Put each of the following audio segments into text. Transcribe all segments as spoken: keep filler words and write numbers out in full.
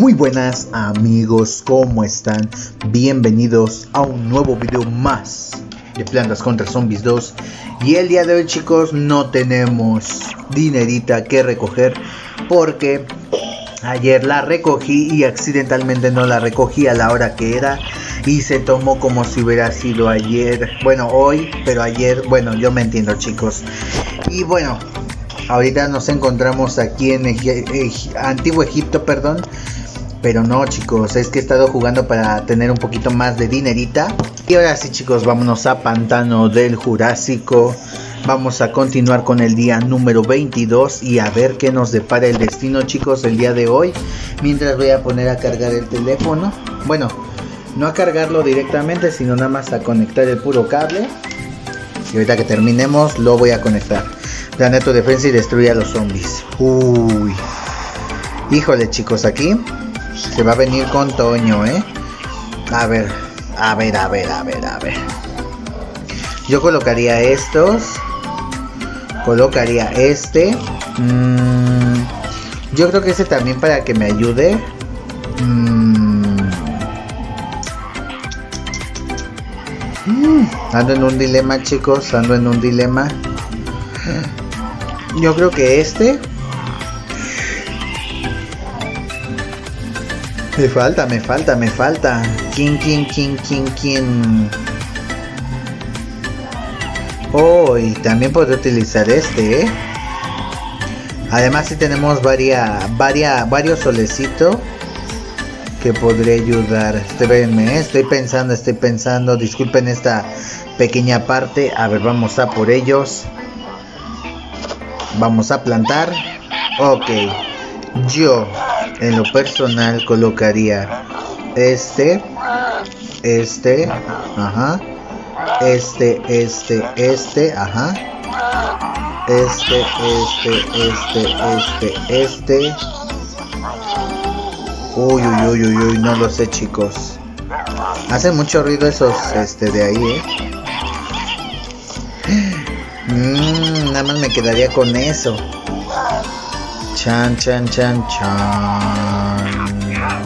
Muy buenas amigos, ¿cómo están? Bienvenidos a un nuevo video más de Plantas contra Zombies dos. Y el día de hoy, chicos, no tenemos dinerita que recoger porque ayer la recogí y accidentalmente no la recogí a la hora que era y se tomó como si hubiera sido ayer, bueno hoy, pero ayer, bueno, yo me entiendo, chicos. Y bueno, ahorita nos encontramos aquí en Eg Eg Antiguo Egipto, perdón. Pero no, chicos, es que he estado jugando para tener un poquito más de dinerita. Y ahora sí, chicos, vámonos a Pantano del Jurásico. Vamos a continuar con el día número veintidós y a ver qué nos depara el destino, chicos, el día de hoy. Mientras voy a poner a cargar el teléfono. Bueno, no a cargarlo directamente, sino nada más a conectar el puro cable. Y ahorita que terminemos lo voy a conectar. Planea tu defensa y destruye a los zombies. Uy. Híjole, chicos, aquí se va a venir con Toño, ¿eh? A ver, a ver, a ver, a ver, a ver. Yo colocaría estos. Colocaría este. Mm, yo creo que ese también para que me ayude. Mm, mm, ando en un dilema, chicos. Ando en un dilema. Yo creo que este. Me falta, me falta, me falta. ¿Quién, quién, quién, quién, quién? Oh, y también podré utilizar este, ¿eh? Además, si tenemos varia, varia, varios solecitos que podré ayudar. Espérenme, ¿eh? Estoy pensando, estoy pensando. Disculpen esta pequeña parte. A ver, vamos a por ellos. Vamos a plantar. Ok. Yo, en lo personal, colocaría este, este, ajá, este, este, este, ajá, este, este, este, este, este. Uy, uy, uy, uy, uy, no lo sé, chicos. Hacen mucho ruido esos, este, de ahí, eh. Mm, nada más me quedaría con eso. Chan, chan, chan, chan.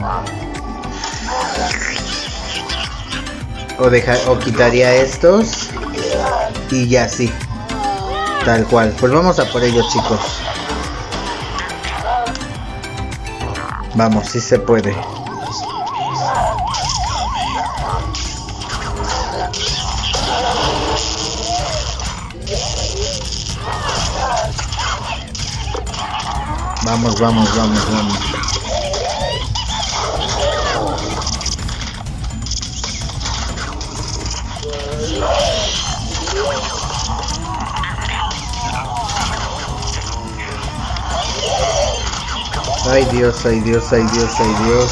O, deja, o quitaría estos. Y ya sí. Tal cual. Pues vamos a por ellos, chicos. Vamos, sí se puede. Vamos, vamos, vamos, vamos. Ay Dios, ay Dios, ay Dios, ay Dios.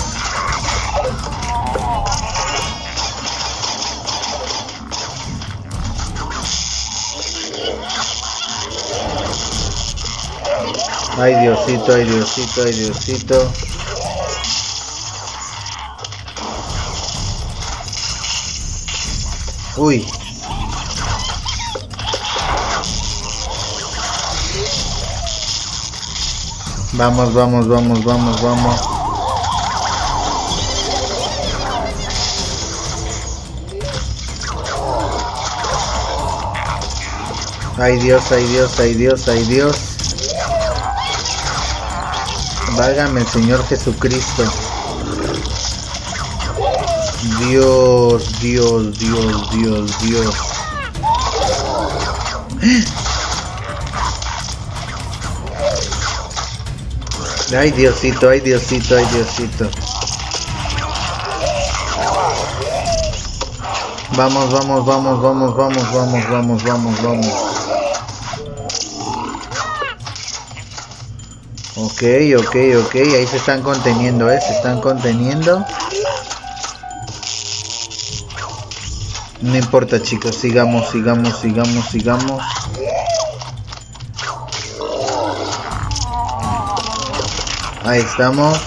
Ay Diosito, ay Diosito, ay Diosito. Uy. Vamos, vamos, vamos, vamos, vamos. Ay Dios, ay Dios, ay Dios, ay Dios. Válgame el Señor Jesucristo. Dios, Dios, Dios, Dios, Dios. Ay Diosito, ay Diosito, ay Diosito. Vamos, vamos, vamos, vamos, vamos, vamos, vamos, vamos, vamos. Ok, ok, ok, ahí se están conteniendo, ¿eh? Se están conteniendo. No importa, chicos, sigamos, sigamos, sigamos, sigamos. Ahí estamos.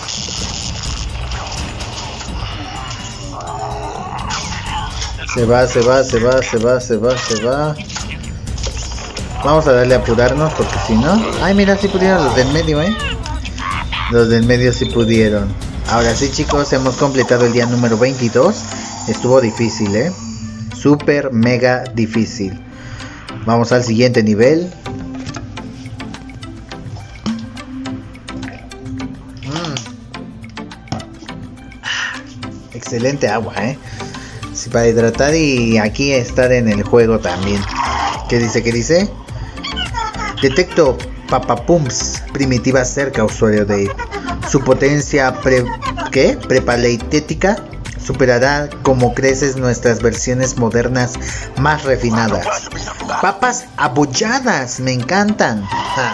Se va, se va, se va, se va, se va, se va. Vamos a darle a apurarnos porque si no... Ay, mira, sí pudieron los del medio, ¿eh? Los del medio sí pudieron. Ahora sí, chicos, hemos completado el día número veintidós. Estuvo difícil, ¿eh? Súper mega difícil. Vamos al siguiente nivel. Mm. Excelente agua, ¿eh? Sí, para hidratar y aquí estar en el juego también. ¿Qué dice? ¿Qué dice? Detecto papapums primitiva cerca, usuario de su potencia pre ¿qué? Prepaletética superará como creces nuestras versiones modernas más refinadas. Papas abolladas, me encantan. Ja.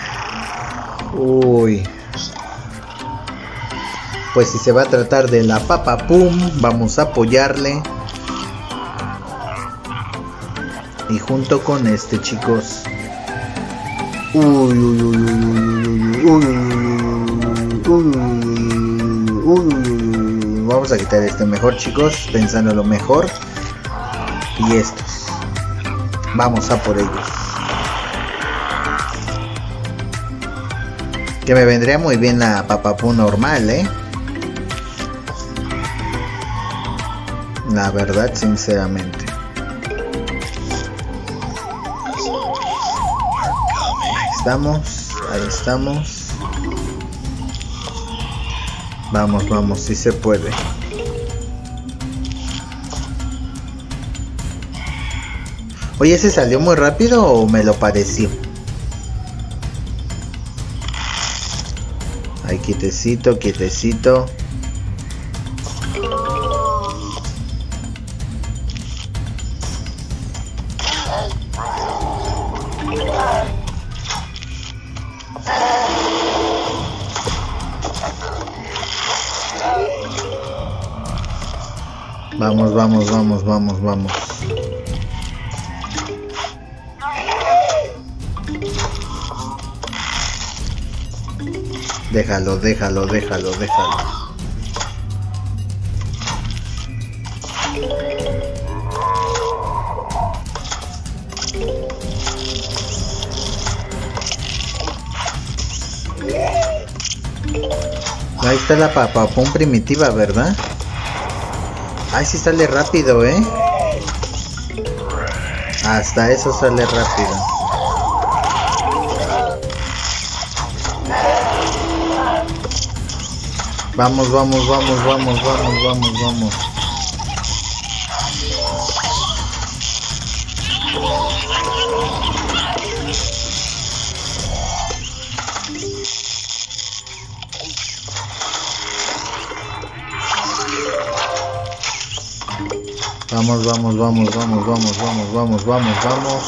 Uy. Pues si se va a tratar de la papapum, vamos a apoyarle. Y junto con este, chicos. Uy, uy, uy, uy, uy, uy, uy, uy, uy. Vamos a quitar este mejor, chicos, pensando lo mejor. Y estos. Vamos a por ellos. Que me vendría muy bien la papapú normal, ¿eh? La verdad, sinceramente. Estamos, ahí estamos. Vamos, vamos, si se puede. Oye, ¿se salió muy rápido o me lo pareció? Ahí, quietecito, quietecito. Vamos, vamos, vamos, vamos, vamos. Déjalo, déjalo, déjalo, déjalo. Ahí está la papapum primitiva, ¿verdad? Ay, sí sale rápido, ¿eh? Hasta eso sale rápido. Vamos, vamos, vamos, vamos, vamos, vamos, vamos. Vamos, vamos, vamos, vamos, vamos, vamos, vamos, vamos, vamos.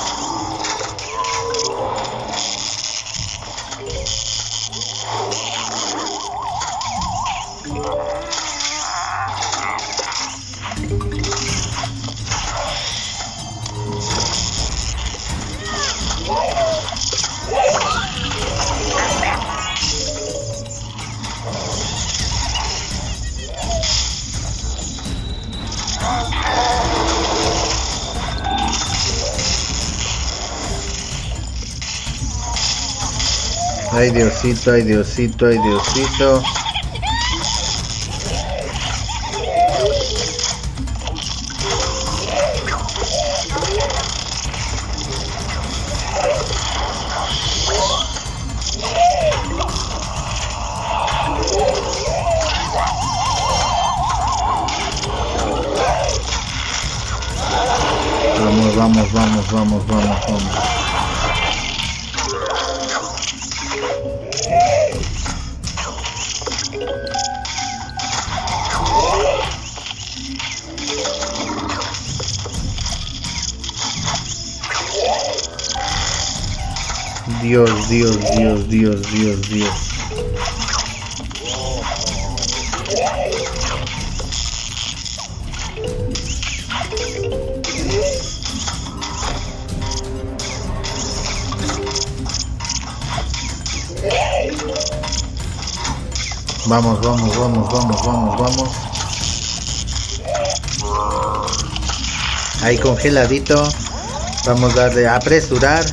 Ay, Diosito, ay, Diosito, ay, Diosito. Vamos, vamos, vamos, vamos, vamos, vamos. Dios, Dios, Dios, Dios, Dios, Dios. Vamos, vamos, vamos, vamos, vamos, vamos. Ahí congeladito. Vamos a darle a apresurar.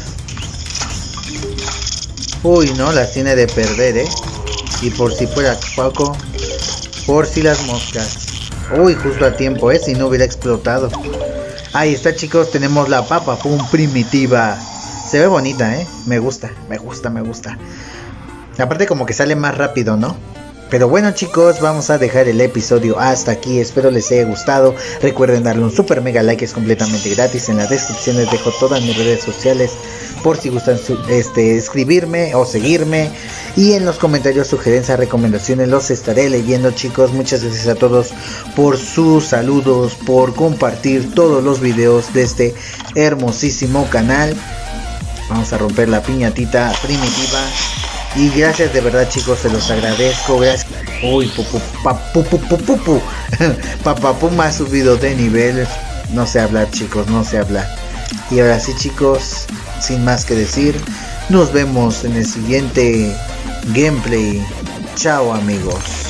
Uy, no, las tiene de perder, ¿eh? Y por si fuera poco, por si las moscas. Uy, justo a tiempo, eh, si no hubiera explotado. Ahí está, chicos, tenemos la papa pum primitiva. Se ve bonita, eh, me gusta, me gusta, me gusta. Aparte como que sale más rápido, ¿no? Pero bueno, chicos, vamos a dejar el episodio hasta aquí. Espero les haya gustado. Recuerden darle un super mega like, es completamente gratis. En la descripción les dejo todas mis redes sociales por si gustan este, escribirme o seguirme. Y en los comentarios, sugerencias, recomendaciones los estaré leyendo, chicos. Muchas gracias a todos por sus saludos, por compartir todos los videos de este hermosísimo canal. Vamos a romper la piñatita primitiva. Y gracias de verdad, chicos, se los agradezco. Gracias. Uy, pupu, papu, pupu, pupu. Papapum ha subido de nivel. No sé hablar, chicos, no sé hablar. Y ahora sí, chicos, sin más que decir, nos vemos en el siguiente gameplay. Chao, amigos.